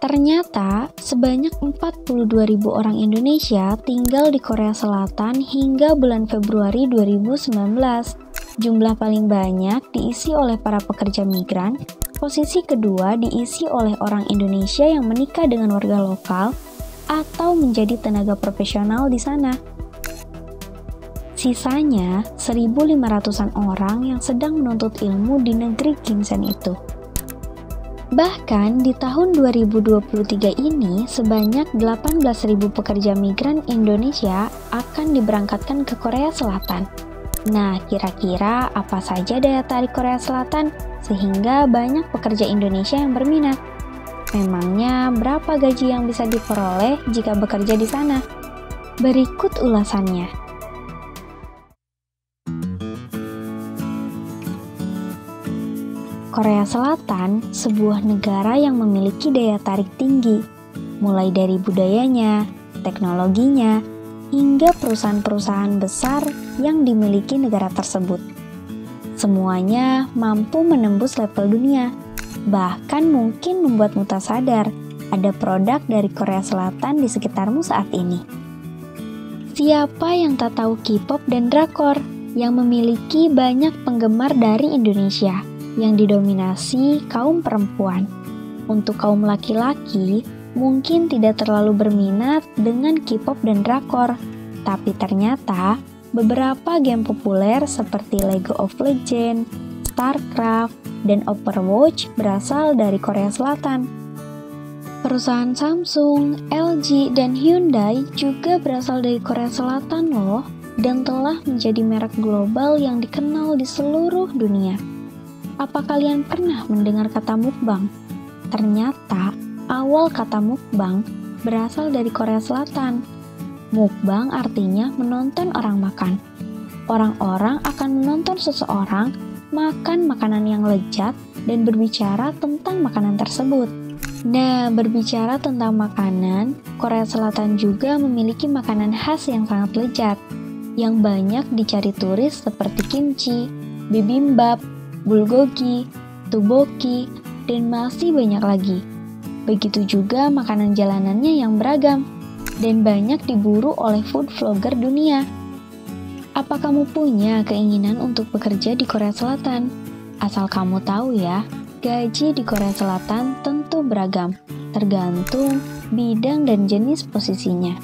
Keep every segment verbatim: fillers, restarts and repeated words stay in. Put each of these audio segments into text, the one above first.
Ternyata, sebanyak empat puluh dua ribu orang Indonesia tinggal di Korea Selatan hingga bulan Februari dua ribu sembilan belas. Jumlah paling banyak diisi oleh para pekerja migran, posisi kedua diisi oleh orang Indonesia yang menikah dengan warga lokal atau menjadi tenaga profesional di sana. Sisanya, seribu lima ratusan orang yang sedang menuntut ilmu di negeri ginseng itu. Bahkan di tahun dua ribu dua puluh tiga ini, sebanyak delapan belas ribu pekerja migran Indonesia akan diberangkatkan ke Korea Selatan. Nah, kira-kira apa saja daya tarik Korea Selatan sehingga banyak pekerja Indonesia yang berminat? Memangnya berapa gaji yang bisa diperoleh jika bekerja di sana? Berikut ulasannya. Korea Selatan, sebuah negara yang memiliki daya tarik tinggi, mulai dari budayanya, teknologinya, hingga perusahaan-perusahaan besar yang dimiliki negara tersebut. Semuanya mampu menembus level dunia, bahkan mungkin membuatmu tak sadar ada produk dari Korea Selatan di sekitarmu saat ini. Siapa yang tak tahu K-pop dan drakor yang memiliki banyak penggemar dari Indonesia, yang didominasi kaum perempuan. Untuk kaum laki-laki, mungkin tidak terlalu berminat dengan K-pop dan drakor, tapi ternyata beberapa game populer seperti League of Legends, StarCraft, dan Overwatch berasal dari Korea Selatan. Perusahaan Samsung, L G, dan Hyundai juga berasal dari Korea Selatan loh, dan telah menjadi merek global yang dikenal di seluruh dunia. Apa kalian pernah mendengar kata mukbang? Ternyata, awal kata mukbang berasal dari Korea Selatan. Mukbang artinya menonton orang makan. Orang-orang akan menonton seseorang makan makanan yang lezat dan berbicara tentang makanan tersebut. Nah, berbicara tentang makanan, Korea Selatan juga memiliki makanan khas yang sangat lezat, yang banyak dicari turis seperti kimchi, bibimbap, bulgogi, tteokbokki, dan masih banyak lagi. Begitu juga makanan jalanannya yang beragam, dan banyak diburu oleh food vlogger dunia. Apa kamu punya keinginan untuk bekerja di Korea Selatan? Asal kamu tahu ya, gaji di Korea Selatan tentu beragam, tergantung bidang dan jenis posisinya.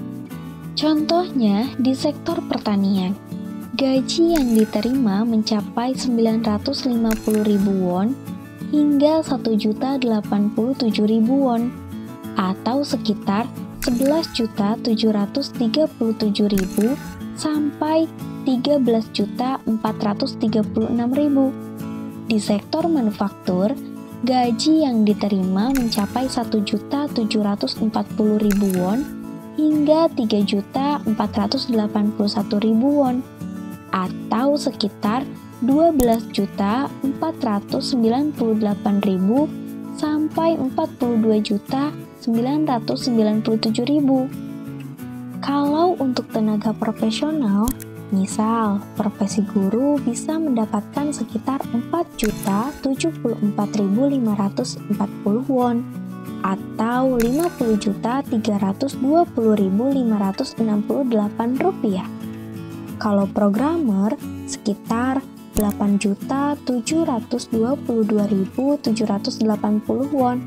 Contohnya di sektor pertanian. Gaji yang diterima mencapai sembilan ratus lima puluh ribu won hingga satu juta delapan puluh tujuh ribu won atau sekitar sebelas juta tujuh ratus tiga puluh tujuh ribu sampai tiga belas juta empat ratus tiga puluh enam ribu. Di sektor manufaktur, gaji yang diterima mencapai satu juta tujuh ratus empat puluh ribu won hingga tiga juta empat ratus delapan puluh satu ribu won atau sekitar dua belas juta empat ratus sembilan puluh delapan ribu sampai empat puluh dua juta sembilan ratus sembilan puluh tujuh ribu. Kalau untuk tenaga profesional, misal profesi guru bisa mendapatkan sekitar empat juta tujuh puluh empat ribu lima ratus empat puluh won atau lima puluh juta tiga ratus dua puluh ribu lima ratus enam puluh delapan rupiah. Kalau programmer, sekitar delapan juta tujuh ratus dua puluh dua ribu tujuh ratus delapan puluh won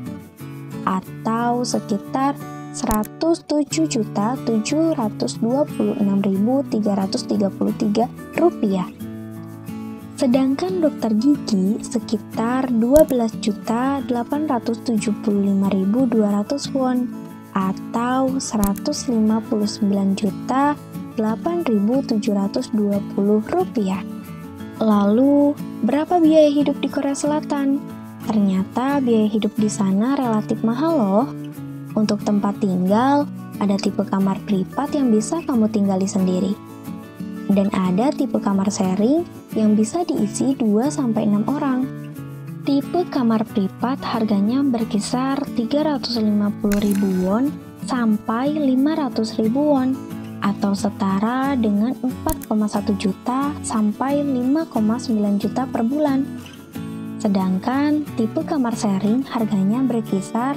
atau sekitar seratus tujuh juta tujuh ratus dua puluh enam ribu tiga ratus tiga puluh tiga rupiah. Sedangkan dokter gigi sekitar dua belas juta delapan ratus tujuh puluh lima ribu dua ratus won atau seratus lima puluh sembilan juta delapan ribu tujuh ratus dua puluh rupiah. Lalu, berapa biaya hidup di Korea Selatan? Ternyata biaya hidup di sana relatif mahal loh. Untuk tempat tinggal, ada tipe kamar privat yang bisa kamu tinggali sendiri. Dan ada tipe kamar sharing yang bisa diisi dua sampai enam orang. Tipe kamar privat harganya berkisar tiga ratus lima puluh ribu won sampai lima ratus ribu won atau setara dengan empat koma satu juta sampai lima koma sembilan juta per bulan. Sedangkan tipe kamar sharing harganya berkisar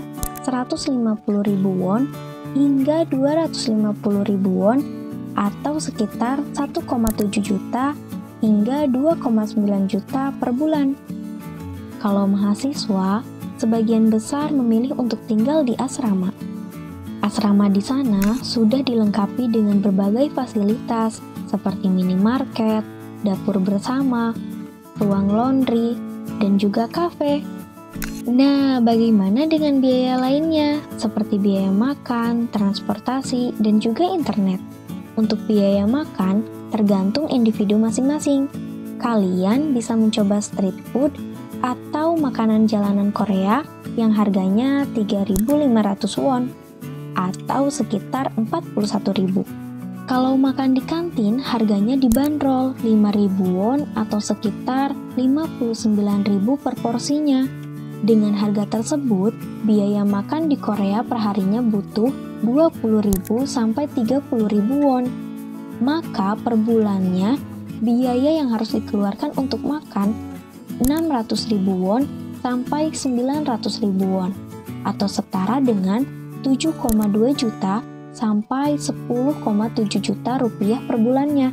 seratus lima puluh ribu won hingga dua ratus lima puluh ribu won atau sekitar satu koma tujuh juta hingga dua koma sembilan juta per bulan. Kalau mahasiswa, sebagian besar memilih untuk tinggal di asrama. Asrama di sana sudah dilengkapi dengan berbagai fasilitas seperti minimarket, dapur bersama, ruang laundry, dan juga kafe. Nah, bagaimana dengan biaya lainnya seperti biaya makan, transportasi, dan juga internet? Untuk biaya makan, tergantung individu masing-masing. Kalian bisa mencoba street food atau makanan jalanan Korea yang harganya tiga ribu lima ratus won atau sekitar empat puluh satu ribu. Kalau makan di kantin, harganya dibanderol lima ribu won atau sekitar lima puluh sembilan ribu per porsinya. Dengan harga tersebut, biaya makan di Korea perharinya butuh dua puluh ribu sampai tiga puluh ribu won. Maka per bulannya, biaya yang harus dikeluarkan untuk makan enam ratus ribu won sampai sembilan ratus ribu won atau setara dengan tujuh koma dua juta sampai sepuluh koma tujuh juta rupiah per bulannya.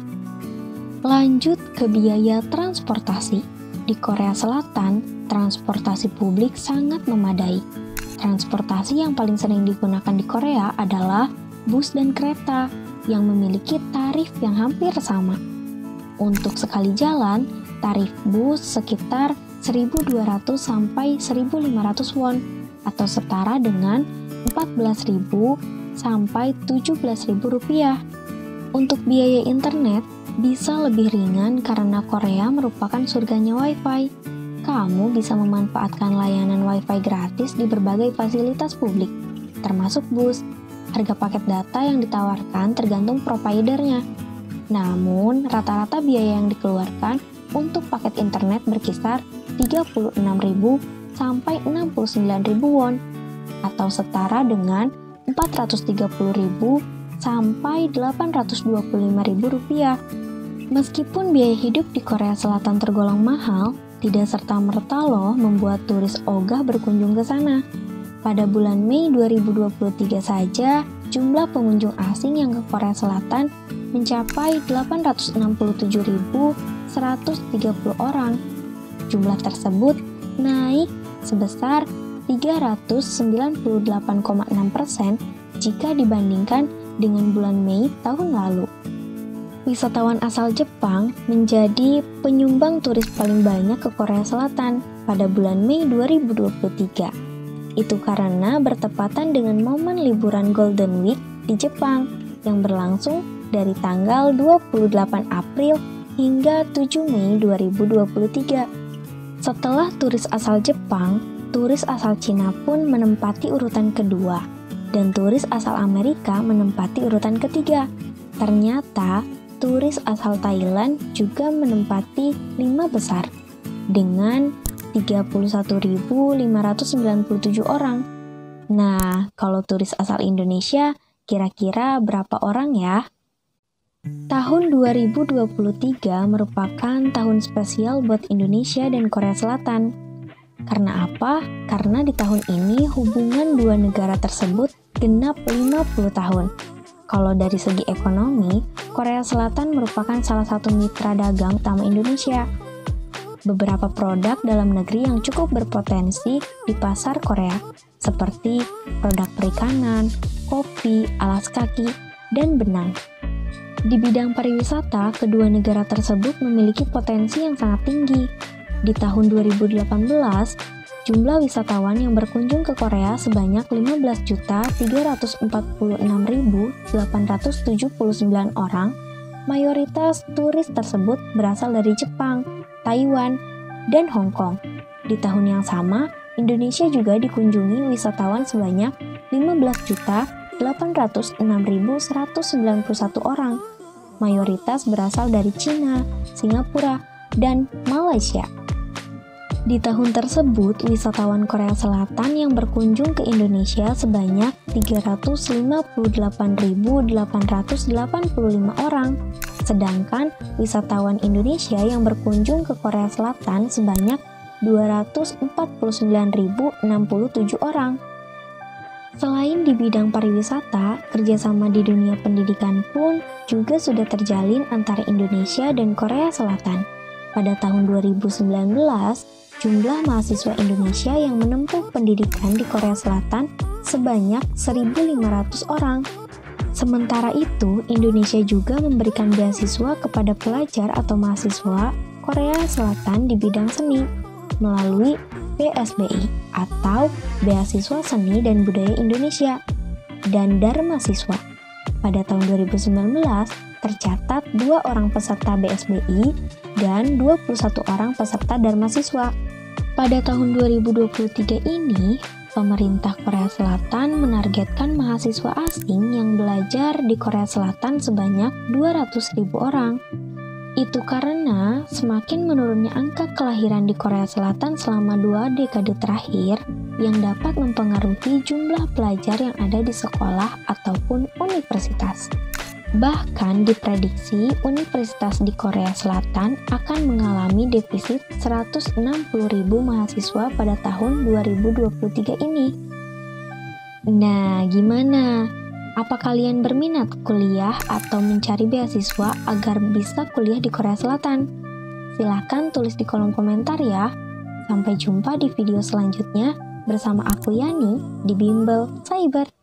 Lanjut ke biaya transportasi. Di Korea Selatan, transportasi publik sangat memadai. Transportasi yang paling sering digunakan di Korea adalah bus dan kereta yang memiliki tarif yang hampir sama. Untuk sekali jalan, tarif bus sekitar seribu dua ratus sampai seribu lima ratus won atau setara dengan empat belas ribu sampai tujuh belas ribu rupiah. Untuk biaya internet bisa lebih ringan karena Korea merupakan surganya wifi. Kamu bisa memanfaatkan layanan wifi gratis di berbagai fasilitas publik, termasuk bus. Harga paket data yang ditawarkan tergantung providernya. Namun, rata-rata biaya yang dikeluarkan untuk paket internet berkisar tiga puluh enam ribu sampai enam puluh sembilan ribu won atau setara dengan empat ratus tiga puluh ribu sampai delapan ratus dua puluh lima ribu rupiah. Meskipun biaya hidup di Korea Selatan tergolong mahal, tidak serta-merta loh membuat turis ogah berkunjung ke sana. Pada bulan Mei dua ribu dua puluh tiga saja, jumlah pengunjung asing yang ke Korea Selatan mencapai delapan ratus enam puluh tujuh ribu seratus tiga puluh orang. Jumlah tersebut naik sebesar tiga ratus sembilan puluh delapan koma enam persen jika dibandingkan dengan bulan Mei tahun lalu. Wisatawan asal Jepang menjadi penyumbang turis paling banyak ke Korea Selatan pada bulan Mei dua ribu dua puluh tiga. Itu karena bertepatan dengan momen liburan Golden Week di Jepang yang berlangsung dari tanggal dua puluh delapan April hingga tujuh Mei dua ribu dua puluh tiga. Setelah turis asal Jepang, turis asal Cina pun menempati urutan kedua, dan turis asal Amerika menempati urutan ketiga. Ternyata, turis asal Thailand juga menempati lima besar, dengan tiga puluh satu ribu lima ratus sembilan puluh tujuh orang. Nah, kalau turis asal Indonesia, kira-kira berapa orang ya? Tahun dua ribu dua puluh tiga merupakan tahun spesial buat Indonesia dan Korea Selatan. Karena apa? Karena di tahun ini hubungan dua negara tersebut genap lima puluh tahun. Kalau dari segi ekonomi, Korea Selatan merupakan salah satu mitra dagang utama Indonesia. Beberapa produk dalam negeri yang cukup berpotensi di pasar Korea, seperti produk perikanan, kopi, alas kaki, dan benang. Di bidang pariwisata, kedua negara tersebut memiliki potensi yang sangat tinggi. Di tahun dua ribu delapan belas, jumlah wisatawan yang berkunjung ke Korea sebanyak lima belas juta tiga ratus empat puluh enam ribu delapan ratus tujuh puluh sembilan orang. Mayoritas turis tersebut berasal dari Jepang, Taiwan, dan Hong Kong. Di tahun yang sama, Indonesia juga dikunjungi wisatawan sebanyak lima belas juta delapan ratus enam ribu seratus sembilan puluh satu orang. Mayoritas berasal dari Cina, Singapura, dan Malaysia. Di tahun tersebut, wisatawan Korea Selatan yang berkunjung ke Indonesia sebanyak tiga ratus lima puluh delapan ribu delapan ratus delapan puluh lima orang. Sedangkan wisatawan Indonesia yang berkunjung ke Korea Selatan sebanyak dua ratus empat puluh sembilan ribu enam puluh tujuh orang. Selain di bidang pariwisata, kerjasama di dunia pendidikan pun juga sudah terjalin antara Indonesia dan Korea Selatan. Pada tahun dua ribu sembilan belas, jumlah mahasiswa Indonesia yang menempuh pendidikan di Korea Selatan sebanyak seribu lima ratus orang. Sementara itu, Indonesia juga memberikan beasiswa kepada pelajar atau mahasiswa Korea Selatan di bidang seni melalui B S B I atau Beasiswa Seni dan Budaya Indonesia dan Dharma Siswa. Pada tahun dua ribu sembilan belas, tercatat dua orang peserta B S B I dan dua puluh satu orang peserta Dharma Siswa. Pada tahun dua ribu dua puluh tiga ini, pemerintah Korea Selatan menargetkan mahasiswa asing yang belajar di Korea Selatan sebanyak dua ratus ribu orang. Itu karena semakin menurunnya angka kelahiran di Korea Selatan selama dua dekade terakhir yang dapat mempengaruhi jumlah pelajar yang ada di sekolah ataupun universitas. Bahkan diprediksi universitas di Korea Selatan akan mengalami defisit seratus enam puluh ribu mahasiswa pada tahun dua ribu dua puluh tiga ini. Nah, gimana? Apa kalian berminat kuliah atau mencari beasiswa agar bisa kuliah di Korea Selatan? Silahkan tulis di kolom komentar ya. Sampai jumpa di video selanjutnya bersama aku Yani di Bimbel Cyber.